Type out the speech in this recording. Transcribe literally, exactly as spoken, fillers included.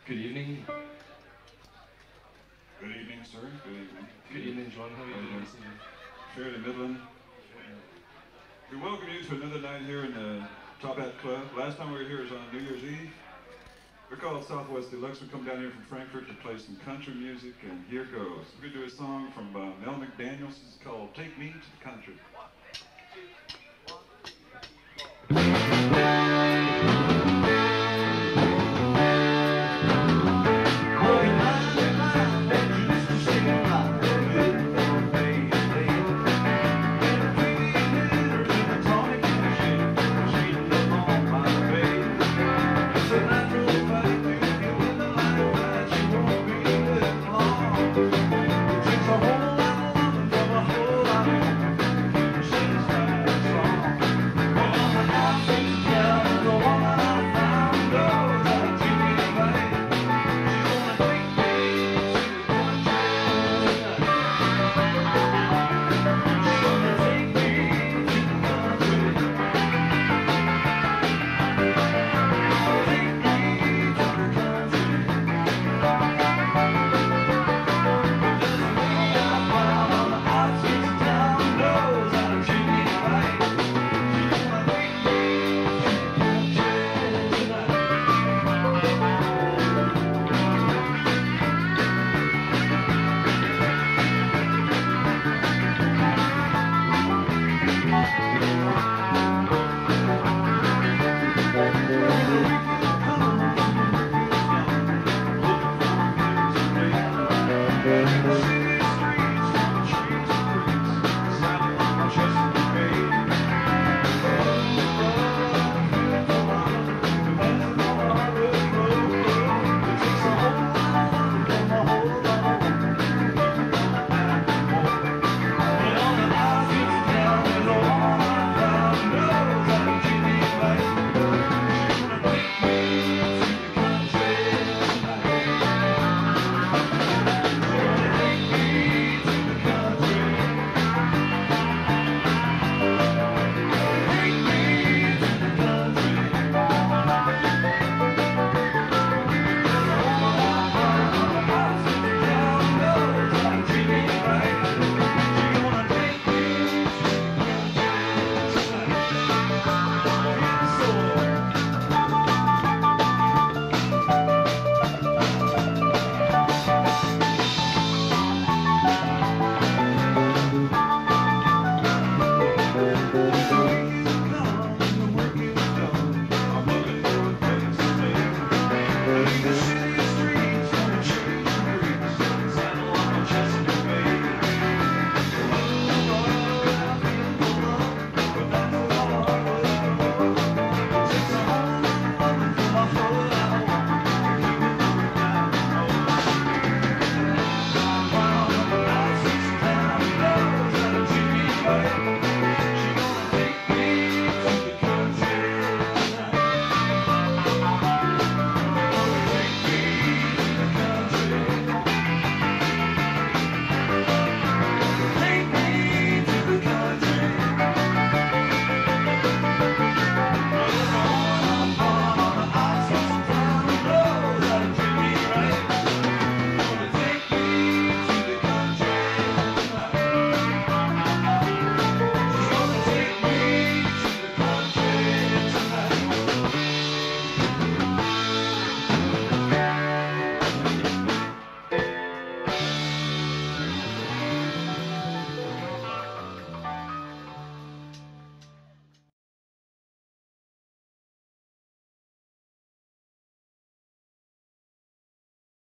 Good evening. Good evening, sir. Good evening. Good evening, John. How are you doing this evening? Sheridan Midland. We welcome you to another night here in the Top Hat Club. Last time we were here was on New Year's Eve. We're called Southwest Deluxe. We come down here from Frankfurt to play some country music, and here goes. We're going to do a song from uh, Mel McDaniel. This is called Take Me to the Country.